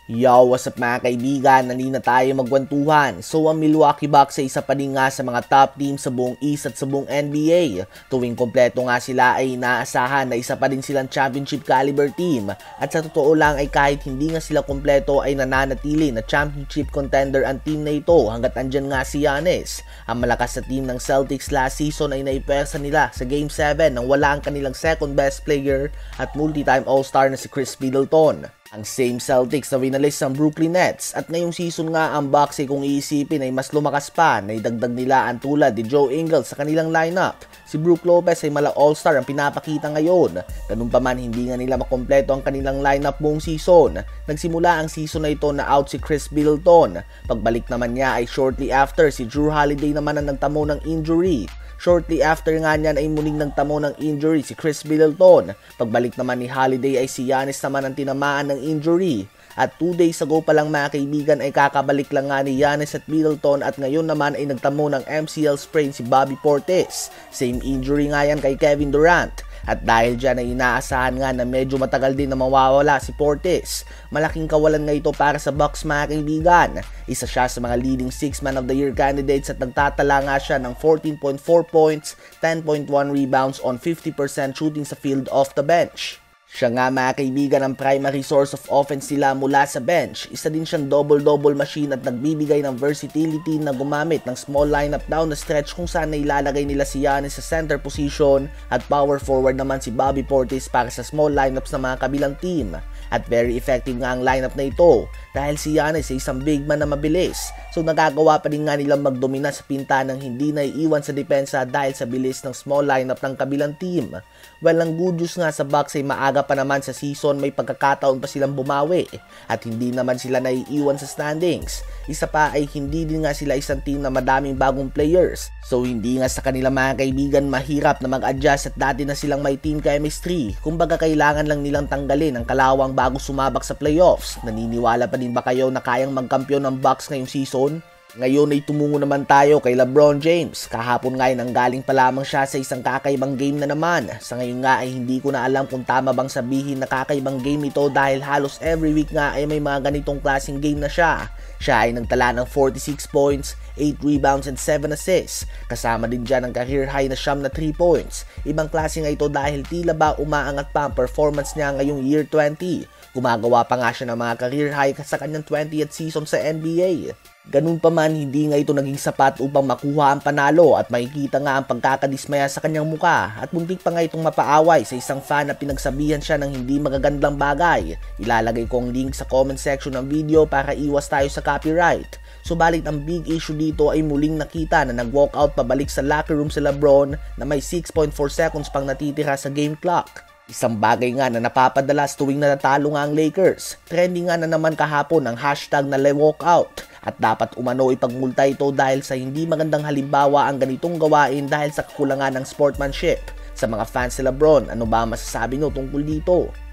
Yo, what's up mga kaibigan? Nandito na tayo magkwentuhan. So ang Milwaukee Bucks ay isa pa din nga sa mga top team sa buong East at sa buong NBA. Tuwing kompleto nga sila ay inaasahan na isa pa din silang championship caliber team. At sa totoo lang ay kahit hindi nga sila kompleto ay nananatili na championship contender ang team na ito hanggat andyan nga si Giannis. Ang malakas sa team ng Celtics last season ay naipwersa nila sa Game 7 nang wala ang kanilang second best player at multi-time All-Star na si Chris Middleton. Ang same Celtics na winalis ng Brooklyn Nets at ngayong season nga ang Bucks ay kung iisipin ay mas lumakas pa na idagdag nila ang tulad ni Joe Ingles sa kanilang lineup. Si Brook Lopez ay mala All-Star ang pinapakita ngayon. Ganun pa man hindi nga nila makompleto ang kanilang lineup buong season. Nagsimula ang season na ito na out si Chris Middleton. Pagbalik naman niya ay shortly after si Jrue Holiday naman ang nagtamo ng injury. Shortly after nga niyan ay muling nagtamo ng injury si Chris Middleton. Pagbalik naman ni Holiday ay si Giannis naman ang tinamaan ng injury. At 2 days ago pa lang mga kaibigan ay kakabalik lang nga ni Giannis at Middleton at ngayon naman ay nagtamo ng MCL sprain si Bobby Portis. Same injury nga yan kay Kevin Durant. At dahil dyan ay inaasahan nga na medyo matagal din na mawawala si Portis. Malaking kawalan nga ito para sa Bucks mga kaibigan. Isa siya sa mga leading 6 Man of the Year candidates at nagtatala nga siya ng 14.4 points, 10.1 rebounds on 50% shooting sa field off the bench. Siya nga mga kaibigan ang primary source of offense nila mula sa bench. Isa din siyang double-double machine at nagbibigay ng versatility na gumamit ng small lineup down the stretch kung saan nailalagay nila si Giannis sa center position at power forward naman si Bobby Portis para sa small lineups ng mga kabilang team. At very effective nga ang lineup na ito dahil si Giannis ay isang big man na mabilis. So nagagawa pa din nga nilang magdomina sa pinta ng hindi naiiwan sa depensa dahil sa bilis ng small lineup ng kabilang team. Well, ang good news nga sa Bucks ay maaga pa naman sa season may pagkakataon pa silang bumawi at hindi naman sila naiiwan sa standings. Isa pa ay hindi din nga sila isang team na madaming bagong players. So hindi nga sa kanila mga kaibigan mahirap na mag-adjust at dati na silang may team chemistry. Kumbaga kailangan lang nilang tanggalin ang kalawang bago sumabak sa playoffs. Naniniwala pa din ba kayo na kayang magkampiyon ng Bucks ngayong season? Ngayon ay tumungo naman tayo kay Lebron James. Kahapon nga ay nanggaling pa lamang siya sa isang kakaibang game na naman. Sa ngayon nga ay hindi ko na alam kung tama bang sabihin na kakaibang game ito dahil halos every week nga ay may mga ganitong klaseng game na siya. Siya ay nagtala ng 46 points, 8 rebounds and 7 assists. Kasama din dyan ang career high na 3 points. Ibang klase nga ito dahil tila ba umaangat pa ang performance niya ngayong year 20. Gumagawa pa nga siya ng mga career high sa kanyang 20th season sa NBA. Ganun pa man, hindi nga ito naging sapat upang makuha ang panalo at makikita nga ang pagkakadismaya sa kanyang muka at muntik pa nga itong mapaaway sa isang fan na pinagsabihan siya ng hindi magagandang bagay. Ilalagay ko ang link sa comment section ng video para iwas tayo sa copyright. Subalit ang big issue dito ay muling nakita na nag-walkout pabalik sa locker room si Lebron na may 6.4 seconds pang natitira sa game clock. Isang bagay nga na napapadalas tuwing natatalo nga ang Lakers. Trending nga na naman kahapon ang hashtag na LeWalkout. At dapat umano ipagmulta ito dahil sa hindi magandang halimbawa ang ganitong gawain dahil sa kakulangan ng sportsmanship. Sa mga fans ni Lebron, ano ba masasabi nyo tungkol dito?